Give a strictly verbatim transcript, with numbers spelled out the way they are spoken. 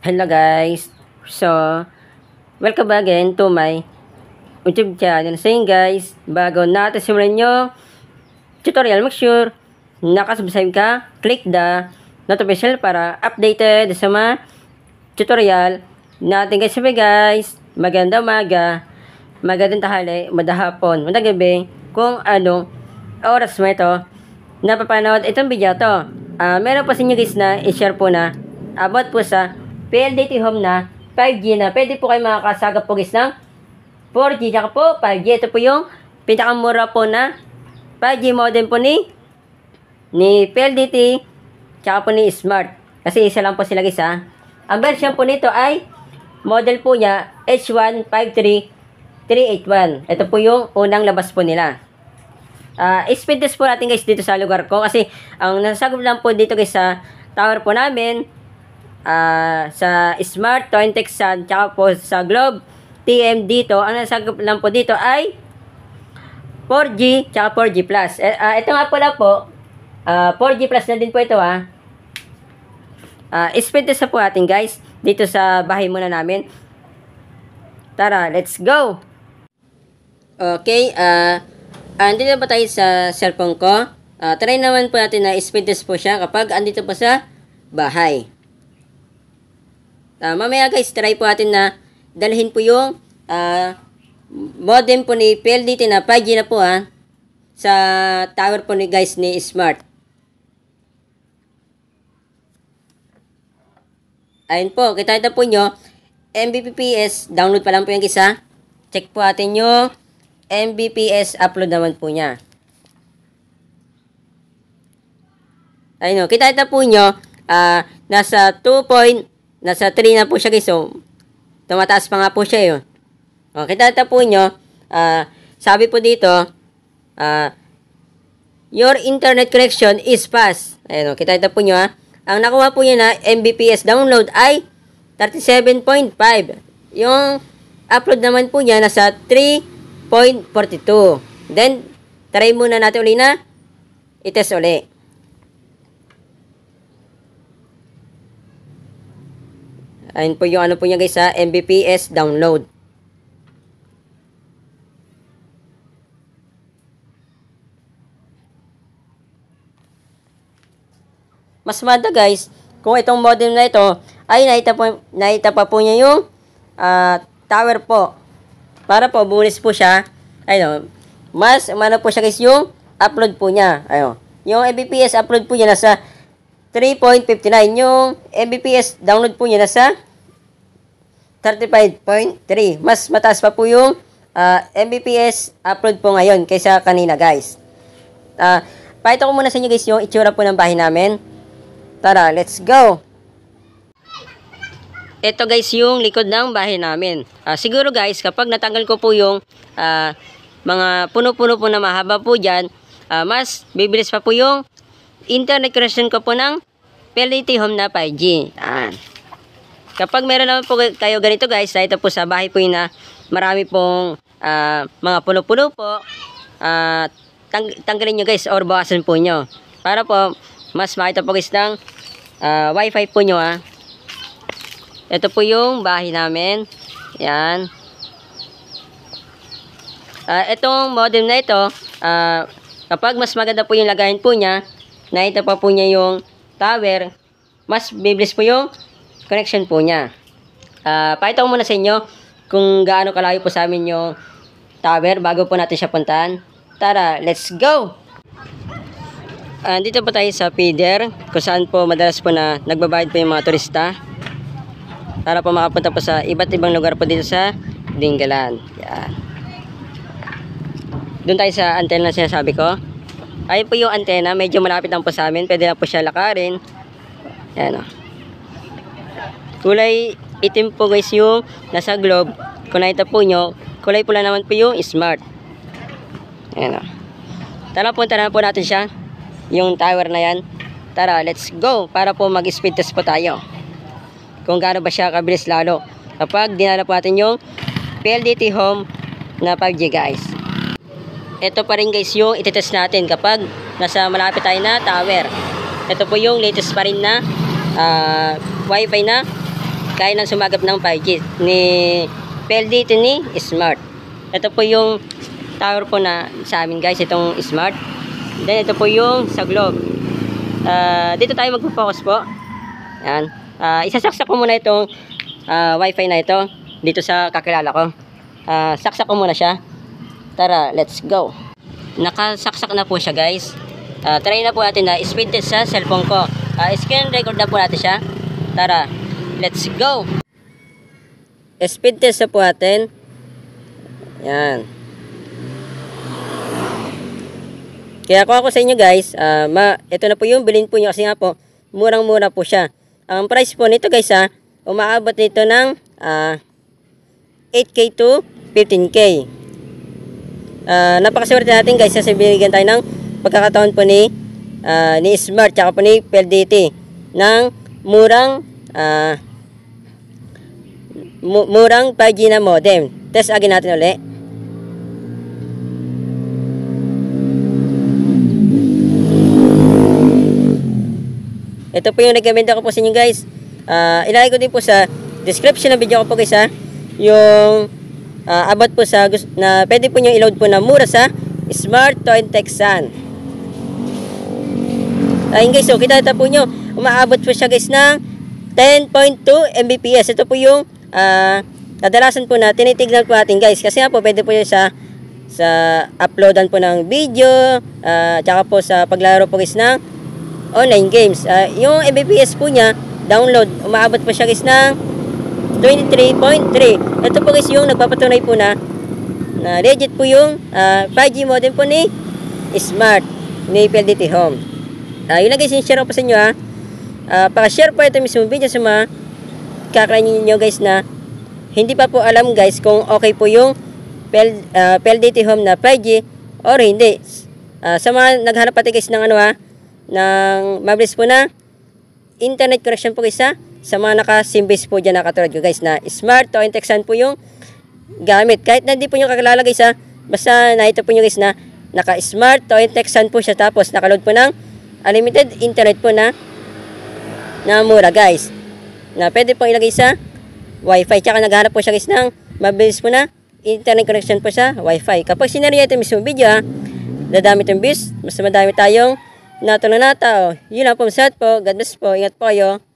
Hello guys, so welcome again to my YouTube channel. So yun guys, bago natin simulan yung tutorial, make sure nakasubscribe ka, click the notification para updated sa mga tutorial natin guys. Sabi guys, magandang umaga, magandang tahali, madahapon, magandang gabi, kung anong oras mo ito napapanood itong video to. Uh, meron po sa inyo guys na i-share po na about po sa P L D T Home na five G na pwede po kayo makakasagap po guys ng four G tsaka po five G. Ito po yung pinakamura po na five G modem po ni ni P L D T tsaka po ni Smart. Kasi isa lang po sila guys ha. Ang version po nito ay model po niya H one five three three eight one. Ito po yung unang labas po nila. Uh, speed test po natin guys dito sa lugar ko. Kasi ang nasagap lang po dito guys sa tower po namin, Uh, sa Smart, Toin Texan, tsaka po sa Globe T M dito, ang nasagap lang po dito ay four G, tsaka four G plus. Eh, uh, ito nga pala po, uh, four G plus na din po ito ha. Uh, speed test na po natin guys, dito sa bahay muna namin. Tara, let's go! Okay, uh, andito ba tayo sa cellphone ko? Uh, try naman po natin na speed test po siya kapag andito po sa bahay. Uh, mamaya guys, try po natin na dalhin po yung uh, modem po ni P L D T na five G na po ha, sa tower po ni guys ni Smart. Ayun po, kita ito po nyo, M B P S, download pa lang po yung guys ha. Check po natin yung M B P S, upload naman po niya. Ayun o, kita ito po nyo, uh, nasa two. Nasa three na po siya guys. So, tumataas pa nga po siya yun. O, kita ito po nyo. Uh, sabi po dito, uh, your internet connection is fast. Ayun o, kita ito po nyo ha. Ang nakuha po niya na M B P S download ay thirty-seven point five. Yung upload naman po niya nasa three point four two. Then, try muna natin uli na i-test uli. Ayun po yung ano po niya guys sa M B P S download. Mas mada guys, kung itong modem na ito ay naita, po, naita pa po niya yung uh, tower po. Para po bonus po siya. Ayun, mas ano po siya guys yung upload po niya. Ayun, yung M B P S upload po niya nasa three point five nine. Yung M B P S download po niya nasa thirty-five point three. Mas mataas pa po yung uh, M B P S upload po ngayon kaysa kanina guys. Uh, pakita ko muna sa inyo guys yung itsura po ng bahay namin. Tara, let's go! Ito guys yung likod ng bahay namin. Uh, siguro guys, kapag natanggal ko po yung uh, mga puno-puno po na mahaba po dyan, uh, mas bibilis pa po yung internet connection ko po ng P L D T Home na five G. Yan. Kapag meron naman po kayo ganito guys, ito po sa bahay po yun na marami pong uh, mga puno-puno po, uh, tang tanggalin nyo guys or bawasan po nyo. Para po mas makita po guys ng uh, wifi po nyo ha. Ito po yung bahay namin. Yan. Uh, itong modem na ito, uh, kapag mas maganda po yung lagayan po niya, nakita pa po niya yung tower, mas bibilis po yung connection po niya. Uh, pakita ko muna sa inyo kung gaano kalayo po sa amin yung tower bago po natin siya puntahan. Tara, let's go! Uh, dito po tayo sa feeder kung saan po madalas po na nagbabayad po yung mga turista para po makapunta po sa iba't ibang lugar po dito sa Dingalan. Yan. Doon tayo sa antena na sinasabi ko. Ayun po yung antena, medyo malapit lang po sa amin. Pwede lang po siya lakarin. Yan o. Kulay itim po guys yung nasa Globe. Kung nakita po nyo, kulay pula naman po yung Smart. Ayan o. Tara, punta na po natin siya. Yung tower na yan. Tara, let's go. Para po mag-speed test po tayo. Kung gaano ba siya kabilis lalo. Kapag dinala po natin yung P L D T Home na five G guys. Ito pa rin guys yung ititest natin kapag nasa malapit tayo na tower. Ito po yung latest pa rin na uh, wifi na kaya nang sumagap ng five G ni P L D T ni Smart. Ito po yung tower po na sa amin guys, itong Smart. Then ito po yung sa Globe. Uh, dito tayo magpo-focus po. Yan. Uh, isasaksak ko muna itong uh, wifi na ito dito sa kakilala ko. Uh, saksak ko muna siya. Tara, let's go. Nakasaksak na po siya guys. Uh, try na po natin na speed test sa cellphone ko. Uh, screen record na po natin siya. Tara, let's go. Speed test na po natin. Yan. Kaya kung ako sa inyo guys, uh, ma, ito na po yung bilhin po nyo kasi nga po, murang-mura po siya. Ang price po nito guys ha, umaabot nito ng uh, eight K to fifteen K. Uh, napakaswerte natin guys kasi binigyan tayo ng pagkakataon po ni, uh, ni Smart tsaka po ni P L D T ng murang uh, mu murang five G na modem. Test agad natin ulit. Ito po yung recommend ko po sa inyo guys. Uh, ilagay ko din po sa description ng video ko po guys ha. Yung uh, about po sa na pwede po nyo i-load po na mura sa Smart Toin Texan. Ayun guys, so kita po nyo, umaabot po siya guys ng ten point two megabits. Ito po yung uh, kadalasan po na tinitignan po natin guys. Kasi nga po pwede po yun sa sa uploadan po ng video, uh, tsaka po sa paglaro po guys ng online games. Uh, yung M B P S po niya, download, umaabot po siya guys ng twenty-three point three. Ito po guys yung nagpapatunay po na na legit po yung uh, five G modem po ni Smart, ni P L D T Home. Uh, yun lang guys, share ko po sa inyo ha. Uh, Paka-share po ito mismo video sa mga kakainin nyo guys na hindi pa po alam guys kung okay po yung P L D T Home na five G or hindi. Uh, sa mga naghanap pati guys ng ano ha, ng mabilis po na internet connection po guys ha, sa mga naka-sim base po dyan nakatulad ko guys na Smart Toin Texan po yung gamit. Kahit na hindi po nyo kakilala guys ha, basta na ito po nyo guys na naka-Smart Toin Texan po siya, tapos nakaload po ng unlimited internet po na na mura guys, na pwede po ilagay sa wifi. Tsaka naghanap po siya guys ng mabilis po na internet connection po sa wifi. Kapag sinarya ito mismo video ha, dadami itong bis, mas madami tayong natulong na tao. Yun lang po, masat po. God bless po. Ingat po kayo.